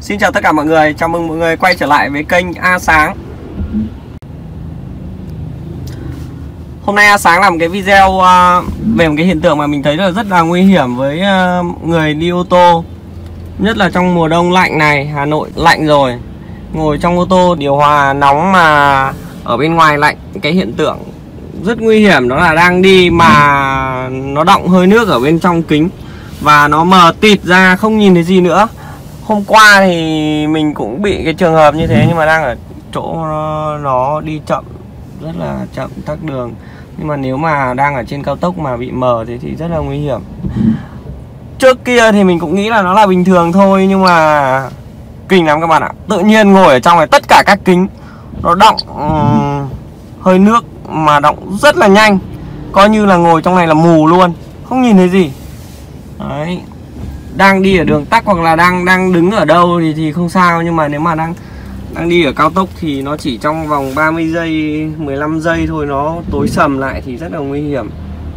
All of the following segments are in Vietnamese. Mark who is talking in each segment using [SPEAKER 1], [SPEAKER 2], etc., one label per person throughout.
[SPEAKER 1] Xin chào tất cả mọi người, chào mừng mọi người quay trở lại với kênh A Sáng. Hôm nay A Sáng làm cái video về một cái hiện tượng mà mình thấy là rất là nguy hiểm với người đi ô tô. Nhất là trong mùa đông lạnh này, Hà Nội lạnh rồi. Ngồi trong ô tô điều hòa nóng mà ở bên ngoài lạnh. Cái hiện tượng rất nguy hiểm đó là đang đi mà nó đọng hơi nước ở bên trong kính và nó mờ tịt ra không nhìn thấy gì nữa. Hôm qua thì mình cũng bị cái trường hợp như thế, nhưng mà đang ở chỗ nó đi chậm, rất là chậm, tắc đường. Nhưng mà nếu mà đang ở trên cao tốc mà bị mờ thì rất là nguy hiểm. Trước kia thì mình cũng nghĩ là nó là bình thường thôi, nhưng mà kinh lắm các bạn ạ. Tự nhiên ngồi ở trong này tất cả các kính nó đọng hơi nước mà đọng rất là nhanh. Coi như là ngồi trong này là mù luôn, không nhìn thấy gì. Đấy. Đang đi ở đường tắc hoặc là đang đứng ở đâu thì không sao, nhưng mà nếu mà đang đi ở cao tốc thì nó chỉ trong vòng 30 giây, 15 giây thôi nó tối sầm lại thì rất là nguy hiểm.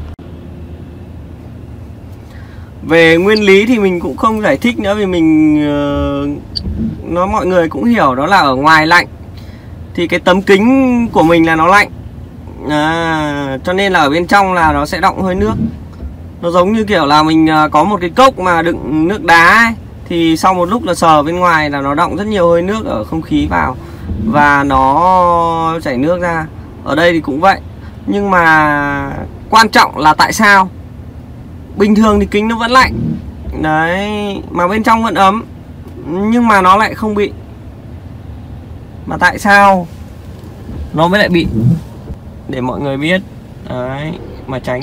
[SPEAKER 1] Về nguyên lý thì mình cũng không giải thích nữa, vì mình nó mọi người cũng hiểu, đó là ở ngoài lạnh thì cái tấm kính của mình là nó lạnh, cho nên là ở bên trong là nó sẽ đọng hơi nước. Nó giống như kiểu là mình có một cái cốc mà đựng nước đá ấy, thì sau một lúc là sờ bên ngoài là nó đọng rất nhiều hơi nước ở không khí vào và nó chảy nước ra. Ở đây thì cũng vậy. Nhưng mà quan trọng là tại sao bình thường thì kính nó vẫn lạnh đấy, mà bên trong vẫn ấm, nhưng mà nó lại không bị. Mà tại sao nó mới lại bị, để mọi người biết đấy mà tránh.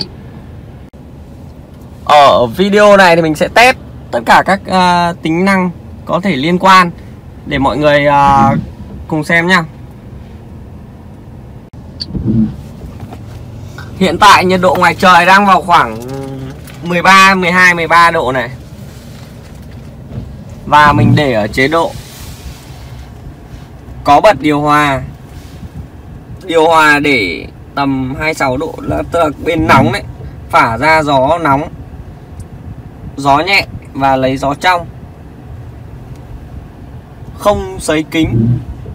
[SPEAKER 1] Ở video này thì mình sẽ test tất cả các tính năng có thể liên quan để mọi người cùng xem nha. Hiện tại nhiệt độ ngoài trời đang vào khoảng 13 độ này. Và mình để ở chế độ có bật điều hòa. Điều hòa để tầm 26 độ, là tức là bên nóng đấy, phả ra gió nóng, gió nhẹ và lấy gió trong, không sấy kính.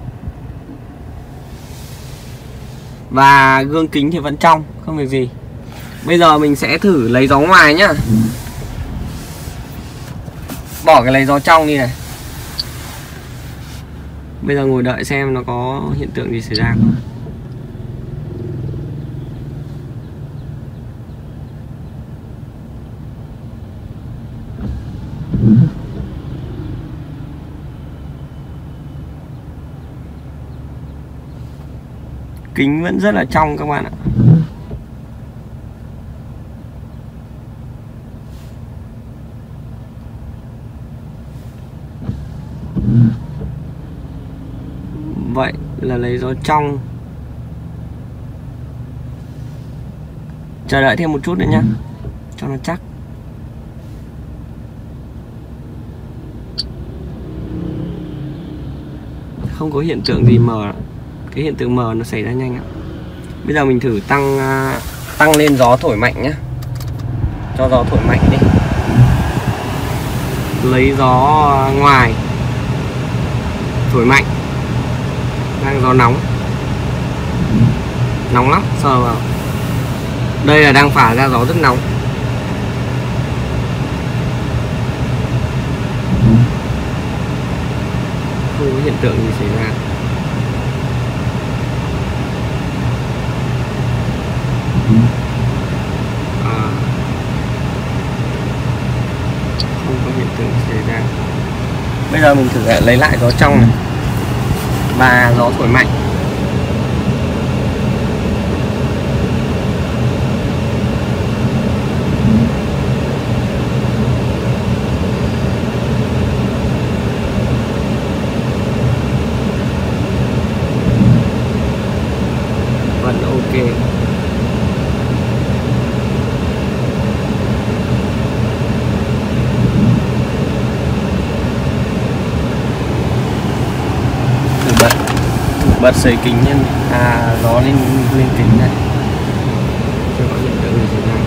[SPEAKER 1] Và gương kính thì vẫn trong, không việc gì. Bây giờ mình sẽ thử lấy gió ngoài nhá. Bỏ cái lấy gió trong đi này. Bây giờ ngồi đợi xem nó có hiện tượng gì xảy ra không. Kính vẫn rất là trong các bạn ạ. Vậy là lấy gió trong. Chờ đợi thêm một chút nữa nhá, cho nó chắc. Không có hiện tượng gì mờ. Cái hiện tượng mờ nó xảy ra nhanh ạ. Bây giờ mình thử tăng lên gió thổi mạnh nhé. Cho gió thổi mạnh đi. Lấy gió ngoài thổi mạnh. Đang gió nóng. Nóng lắm, sờ vào. Đây là đang phả ra gió rất nóng. Không có hiện tượng gì xảy ra. Không có hiện tượng xảy ra. Bây giờ mình thử lấy lại gió trong này và gió thổi mạnh. Vẫn ok. Bật sấy kính nhân gió lên kính này, cho có hiện tượng gì xảy ra.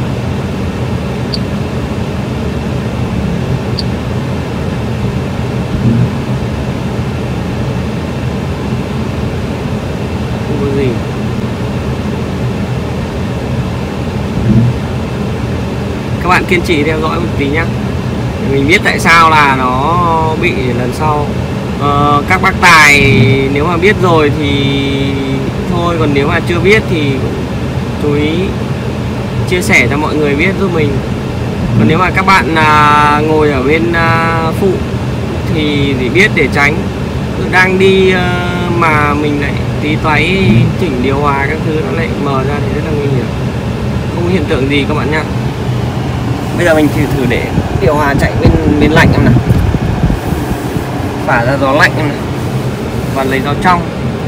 [SPEAKER 1] bạn kiên trì theo dõi một tí nhá, mình biết tại sao là nó bị lần sau. Các bác tài nếu mà biết rồi thì thôi, còn nếu mà chưa biết thì chú ý chia sẻ cho mọi người biết giúp mình. Còn nếu mà các bạn ngồi ở bên phụ thì để biết để tránh. Đang đi mà mình lại tí toái chỉnh điều hòa các thứ nó lại mở ra thì rất là nguy hiểm. Không có hiện tượng gì các bạn nhá. Bây giờ mình thử để điều hòa chạy bên lạnh em nào, phả ra gió lạnh em này, và lấy gió trong.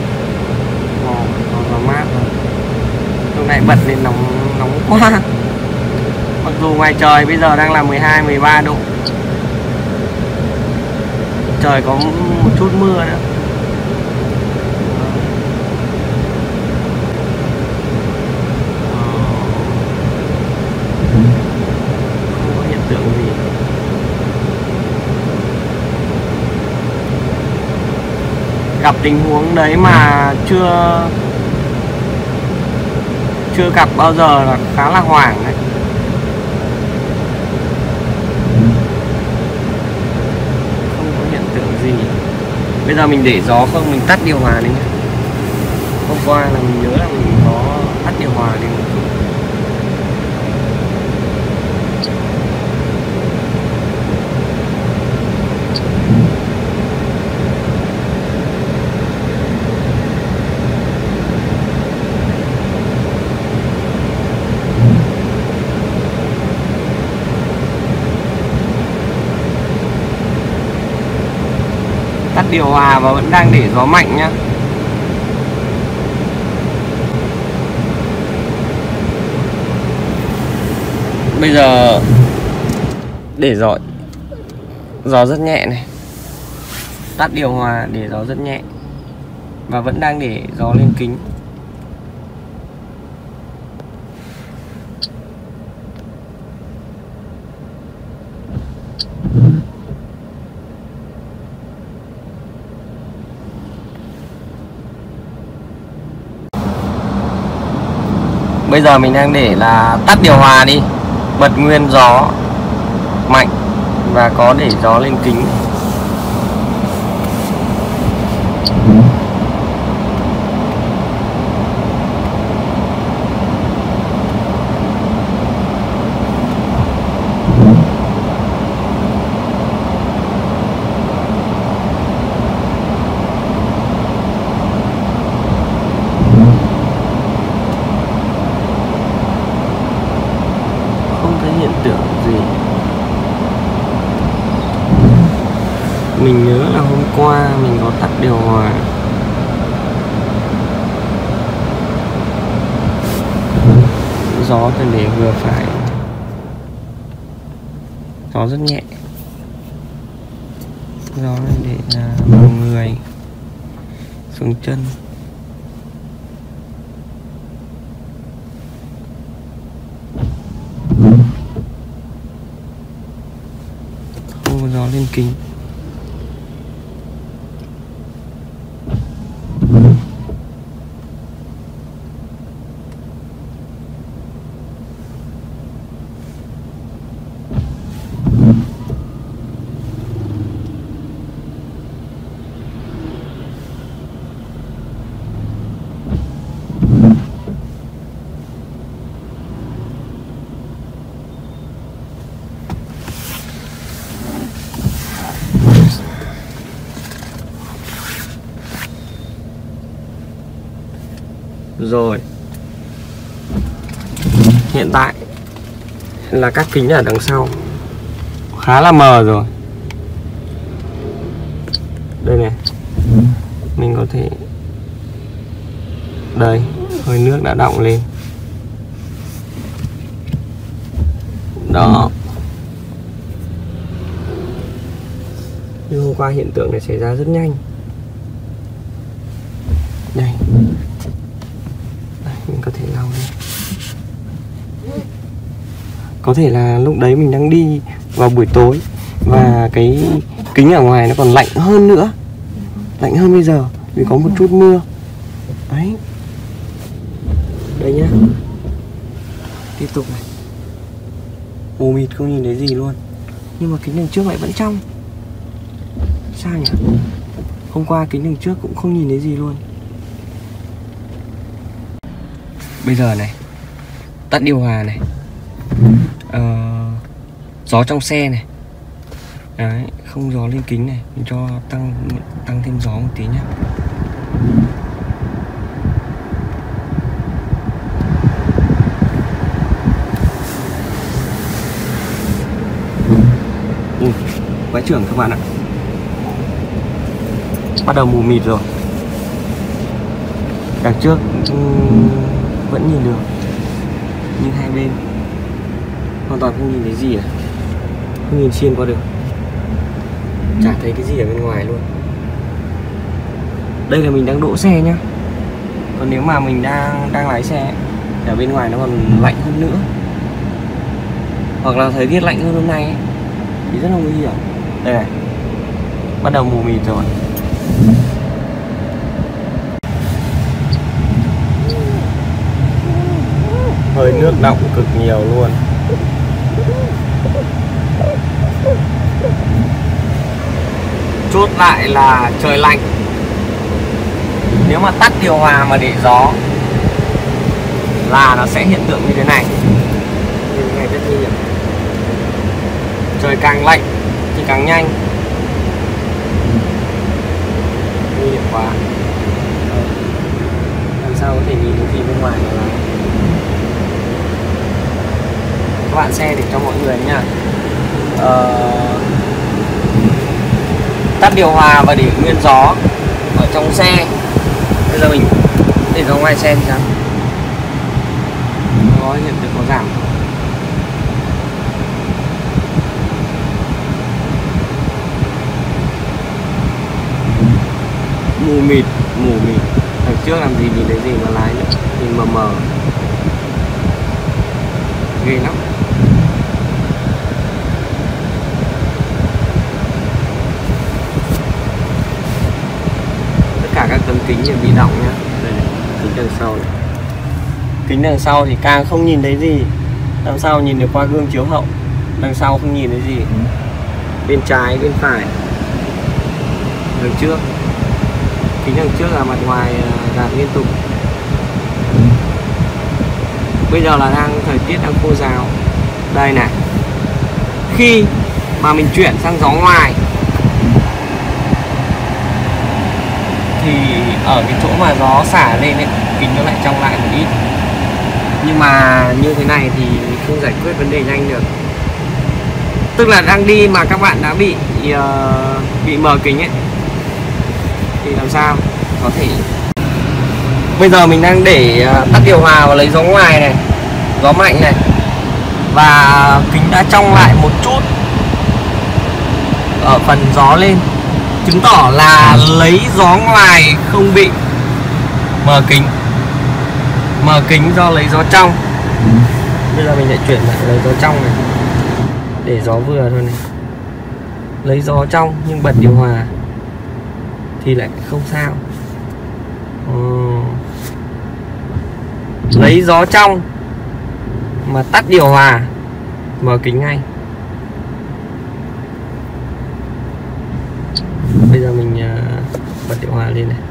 [SPEAKER 1] Gió mát rồi. Lúc này bật lên nóng quá. Mặc dù ngoài trời bây giờ đang là 12-13 độ, trời có một chút mưa nữa. Không có hiện tượng gì. Gặp tình huống đấy mà chưa gặp bao giờ là khá là hoảng đấy. Không có hiện tượng gì. Bây giờ mình để gió không, mình tắt điều hòa đi nhé. Hôm qua là mình nhớ là mình có tắt điều hòa đi một chút. Tắt điều hòa và vẫn đang để gió mạnh nhá. Bây giờ để gió rất nhẹ này. Tắt điều hòa để gió rất nhẹ và vẫn đang để gió lên kính. Bây giờ mình đang để là tắt điều hòa đi, bật nguyên gió mạnh và có để gió lên kính. Hiện tượng gì. Mình nhớ là hôm qua mình có tắt điều hòa. Gió thì để vừa phải, gió rất nhẹ. Gió này để là mọi người xuống chân. Không có gió lên kính. Rồi, hiện tại là các kính ở đằng sau khá là mờ rồi. Đây này, mình có thể, đây, hơi nước đã đọng lên. Đó. Nhưng hôm qua hiện tượng này xảy ra rất nhanh. Đây, mình có thể lau đi. Có thể là lúc đấy mình đang đi vào buổi tối và cái kính ở ngoài nó còn lạnh hơn nữa, lạnh hơn bây giờ vì có một chút mưa. Đấy, đây nhá, tiếp tục này. mù mịt không nhìn thấy gì luôn. Nhưng mà kính đằng trước lại vẫn trong. Sao nhỉ? Hôm qua kính đằng trước cũng không nhìn thấy gì luôn. Bây giờ này, tắt điều hòa này, gió trong xe này. Đấy, không gió lên kính này, mình cho tăng thêm gió một tí nhé. Ui, quái trưởng các bạn ạ. Bắt đầu mù mịt rồi. Đằng trước vẫn nhìn được, nhưng hai bên hoàn toàn không nhìn thấy gì à. Không nhìn xuyên qua được, chả thấy cái gì ở bên ngoài luôn. Đây là mình đang đỗ xe nhá. Còn nếu mà mình đang lái xe thì ở bên ngoài nó còn lạnh hơn nữa, hoặc là thời tiết lạnh hơn hôm nay ấy, thì rất là nguy hiểm. Đây này, bắt đầu mù mịt rồi. Hơi nước đọng cực nhiều luôn. Chốt lại là trời lạnh. Nếu mà tắt điều hòa mà để gió là nó sẽ hiện tượng như thế này. Như thế này rất nguy hiểm. Trời càng lạnh thì càng nhanh. Nguy hiểm quá. Làm sao có thể nhìn thấy gì bên ngoài này. Các bạn xe để cho mọi người nha. Tắt điều hòa và để nguyên gió ở trong xe. Bây giờ mình để ra ngoài xe thì sao? Có hiện tượng có giảm. Mù mịt. Đằng trước làm gì nhìn thấy gì mà lái nữa. Nhìn mờ mờ. Ghê lắm. Tất cả các tấm kính đều bị đọng nhá. Đây này, kính đằng sau này. Kính đằng sau thì càng không nhìn thấy gì. Đằng sau nhìn được qua gương chiếu hậu. Đằng sau không nhìn thấy gì. Bên trái, bên phải. Đằng trước. Kính đằng trước là mặt ngoài gạt liên tục. Bây giờ là thời tiết đang khô ráo. Đây này. Khi mà mình chuyển sang gió ngoài thì ở cái chỗ mà gió xả lên ấy, kính nó lại trong lại một ít. Nhưng mà như thế này thì không giải quyết vấn đề nhanh được. Tức là đang đi mà các bạn đã bị mờ kính ấy, thì làm sao có thể. Bây giờ mình đang để tắt điều hòa và lấy gió ngoài này, gió mạnh này, và kính đã trong lại một chút ở phần gió lên, chứng tỏ là lấy gió ngoài không bị mờ kính. Mờ kính do lấy gió trong. Bây giờ mình lại chuyển lại lấy gió trong này, để gió vừa thôi này. Lấy gió trong nhưng bật điều hòa thì lại không sao. Lấy gió trong mà tắt điều hòa mở kính ngay. Bây giờ mình bật điều hòa lên này,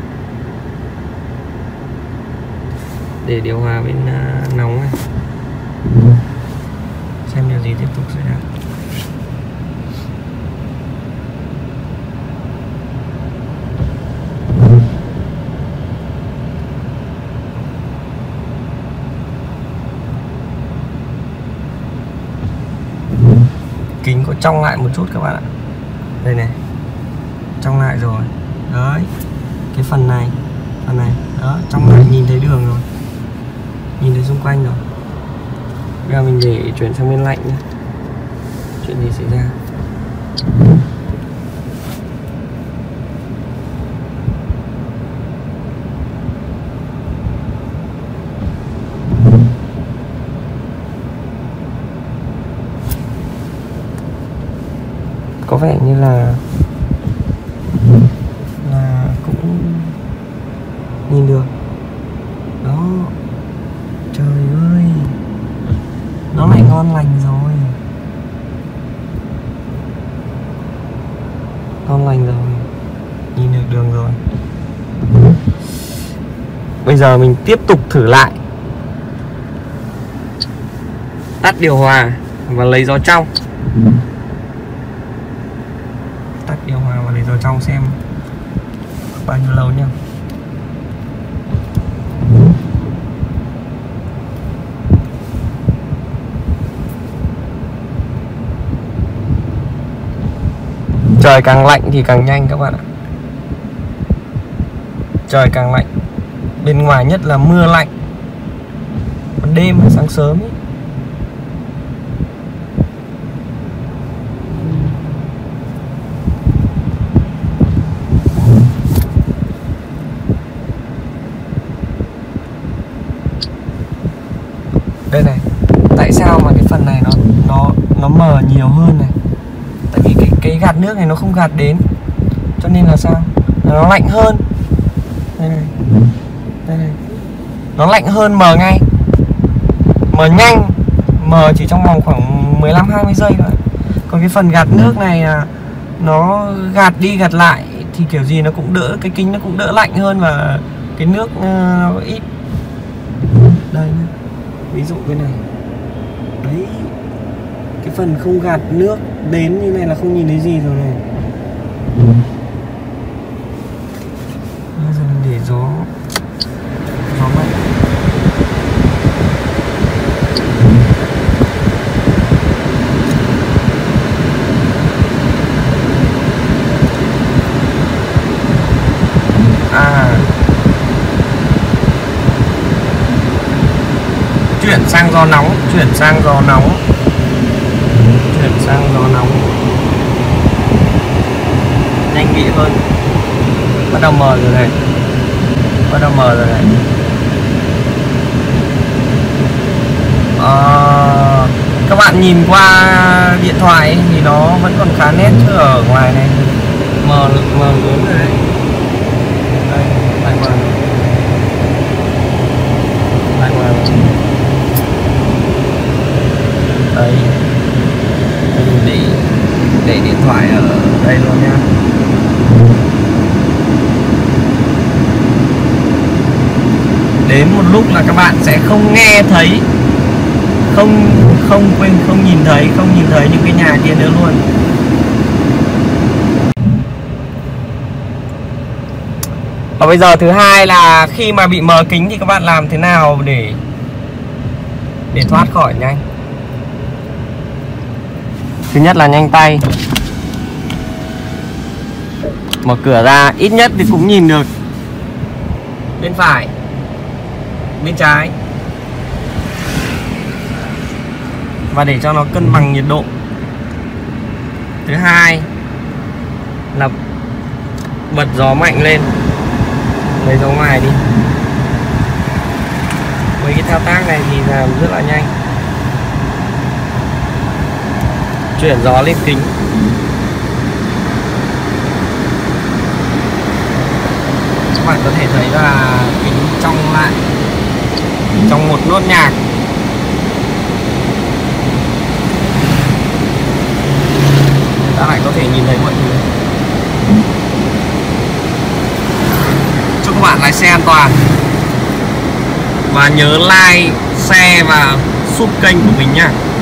[SPEAKER 1] để điều hòa bên nóng này, xem điều gì tiếp tục xảy ra. Kính có trong lại một chút các bạn ạ. Đây này, trong lại rồi. Đấy, cái phần này đó, trong lại nhìn thấy đường rồi, nhìn thấy xung quanh rồi. Bây giờ mình để chuyển sang bên lạnh nhé. Chuyện gì xảy ra? Có vẻ như là cũng nhìn được đó. Trời ơi, nó lại ngon lành rồi. ngon lành rồi, nhìn được đường rồi. Bây giờ mình tiếp tục thử lại, tắt điều hòa và lấy gió trong. Tắt điều hòa và lấy gió trong xem bao nhiêu lâu nhá. Trời càng lạnh thì càng nhanh các bạn ạ. Trời càng lạnh, bên ngoài nhất là mưa lạnh, ban đêm hay sáng sớm ý. Đây này, tại sao mà cái phần này nó mờ nhiều hơn này? Tại vì cái gạt nước này nó không gạt đến, cho nên là sao? Nó lạnh hơn. Đây này, đây này, nó lạnh hơn, mờ ngay, mờ nhanh, mờ chỉ trong vòng khoảng 15-20 giây thôi. Còn cái phần gạt nước này nó gạt đi gạt lại thì kiểu gì nó cũng đỡ, cái kính nó cũng đỡ lạnh hơn và cái nước nó ít. Đây nhá, ví dụ cái này đấy, cái phần không gạt nước đến như này là không nhìn thấy gì rồi này. Bây giờ mình để gió mạnh. Chuyển sang gió nóng, chuyển sang gió nóng, chuyển sang gió nóng, nhanh bị hơn. Bắt đầu mờ rồi này, bắt đầu mờ rồi này. Các bạn nhìn qua điện thoại ấy, thì nó vẫn còn khá nét, chứ ở ngoài này mờ lớn rồi đấy. Đây, lại mờ, lại mờ. Đây, mình để điện thoại ở đây luôn nha. Đến một lúc là các bạn sẽ không nghe thấy, không nhìn thấy những cái nhà kia nữa luôn. Và bây giờ thứ hai là khi mà bị mờ kính thì các bạn làm thế nào để thoát khỏi nhanh? Thứ nhất là nhanh tay, mở cửa ra, ít nhất thì cũng nhìn được bên phải, bên trái, và để cho nó cân bằng nhiệt độ. Thứ hai là bật gió mạnh lên, lấy gió ngoài đi. Với cái thao tác này thì làm rất là nhanh. Chuyển gió lên kính. Các bạn có thể thấy là kính trong lại trong một nốt nhạc. Ta lại có thể nhìn thấy mọi thứ. Chúc các bạn lái xe an toàn. Và nhớ like, share và sub kênh của mình nha.